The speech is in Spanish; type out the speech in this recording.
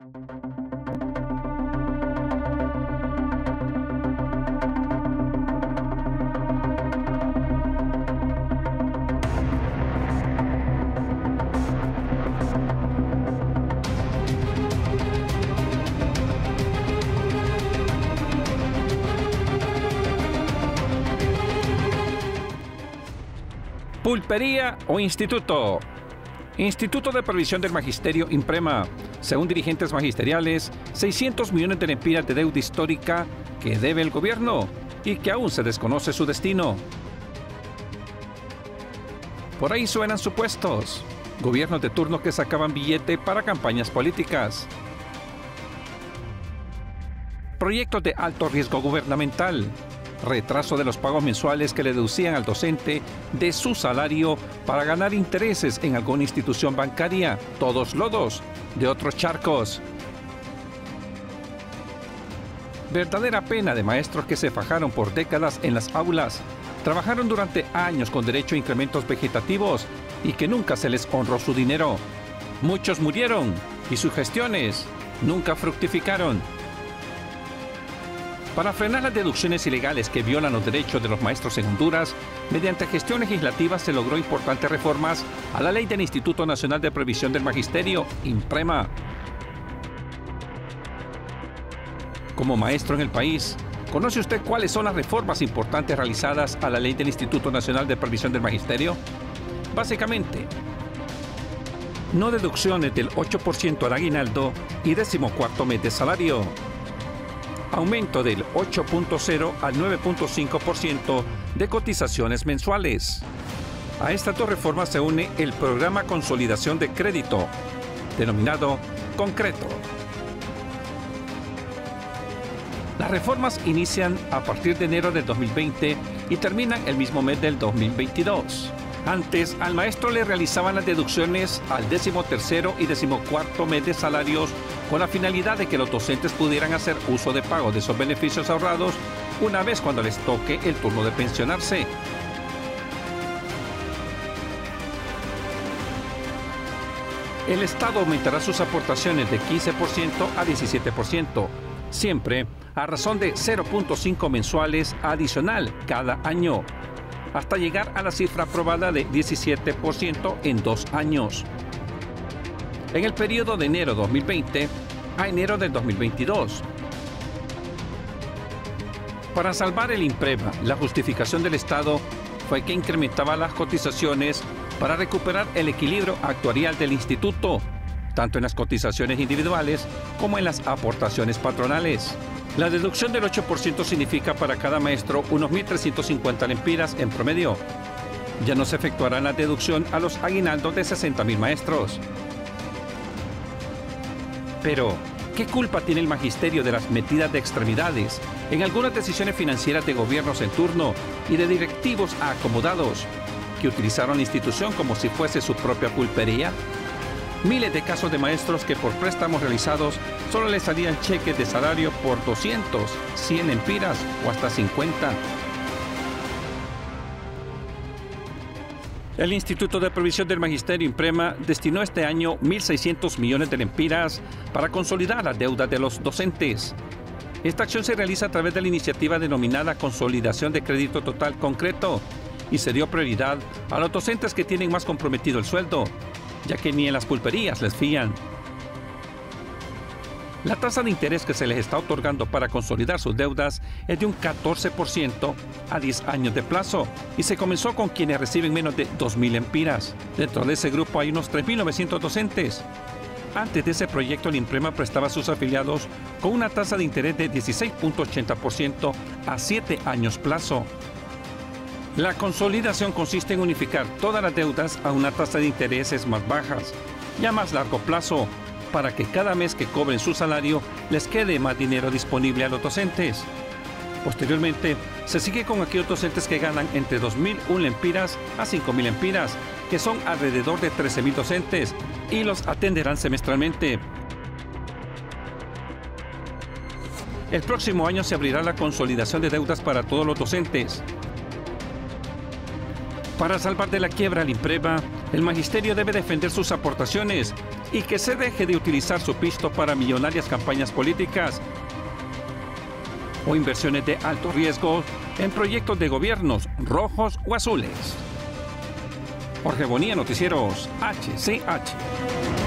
¿Pulpería o instituto? Instituto de Previsión del Magisterio Imprema. Según dirigentes magisteriales, 600 millones de lempiras de deuda histórica que debe el gobierno y que aún se desconoce su destino. Por ahí suenan supuestos. Gobiernos de turno que sacaban billete para campañas políticas. Proyectos de alto riesgo gubernamental. Retraso de los pagos mensuales que le deducían al docente de su salario para ganar intereses en alguna institución bancaria. Todos lodos de otros charcos. Verdadera pena de maestros que se fajaron por décadas en las aulas, trabajaron durante años con derecho a incrementos vegetativos y que nunca se les honró su dinero. Muchos murieron y sus gestiones nunca fructificaron. Para frenar las deducciones ilegales que violan los derechos de los maestros en Honduras, mediante gestión legislativa se logró importantes reformas a la ley del Instituto Nacional de Previsión del Magisterio, Imprema. Como maestro en el país, ¿conoce usted cuáles son las reformas importantes realizadas a la ley del Instituto Nacional de Previsión del Magisterio? Básicamente, no deducciones del 8% al aguinaldo y 14º mes de salario. Aumento del 8.0 al 9.5% de cotizaciones mensuales. A estas dos reformas se une el programa Consolidación de Crédito, denominado Concreto. Las reformas inician a partir de enero del 2020 y terminan el mismo mes del 2022. Antes, al maestro le realizaban las deducciones al 13º y 14º mes de salarios con la finalidad de que los docentes pudieran hacer uso de pago de esos beneficios ahorrados una vez cuando les toque el turno de pensionarse. El Estado aumentará sus aportaciones de 15% a 17%, siempre a razón de 0.5 mensuales adicional cada año, hasta llegar a la cifra aprobada de 17% en 2 años. En el periodo de enero 2020 a enero del 2022. Para salvar el Imprema, la justificación del Estado fue que incrementaba las cotizaciones para recuperar el equilibrio actuarial del instituto, tanto en las cotizaciones individuales como en las aportaciones patronales. La deducción del 8% significa para cada maestro unos 1.350 lempiras en promedio. Ya no se efectuará la deducción a los aguinaldos de 60.000 maestros. Pero, ¿qué culpa tiene el magisterio de las metidas de extremidades en algunas decisiones financieras de gobiernos en turno y de directivos acomodados que utilizaron la institución como si fuese su propia pulpería? Miles de casos de maestros que por préstamos realizados solo les salían cheques de salario por 200, 100 lempiras o hasta 50. El Instituto de Previsión del Magisterio Imprema destinó este año 1.600 millones de lempiras para consolidar las deudas de los docentes. Esta acción se realiza a través de la iniciativa denominada Consolidación de Crédito Total Concreto y se dio prioridad a los docentes que tienen más comprometido el sueldo, ya que ni en las pulperías les fían. La tasa de interés que se les está otorgando para consolidar sus deudas es de un 14% a 10 años de plazo y se comenzó con quienes reciben menos de 2.000 lempiras. Dentro de ese grupo hay unos 3.900 docentes. Antes de ese proyecto, el Imprema prestaba a sus afiliados con una tasa de interés de 16.80% a 7 años plazo. La consolidación consiste en unificar todas las deudas a una tasa de intereses más bajas y a más largo plazo, para que cada mes que cobren su salario les quede más dinero disponible a los docentes. Posteriormente, se sigue con aquellos docentes que ganan entre 2.001 lempiras a 5.000 lempiras, que son alrededor de 13.000 docentes, y los atenderán semestralmente. El próximo año se abrirá la consolidación de deudas para todos los docentes. Para salvar de la quiebra al Imprema, el magisterio debe defender sus aportaciones y que se deje de utilizar su pisto para millonarias campañas políticas o inversiones de alto riesgo en proyectos de gobiernos rojos o azules. Jorge Bonilla, Noticieros HCH.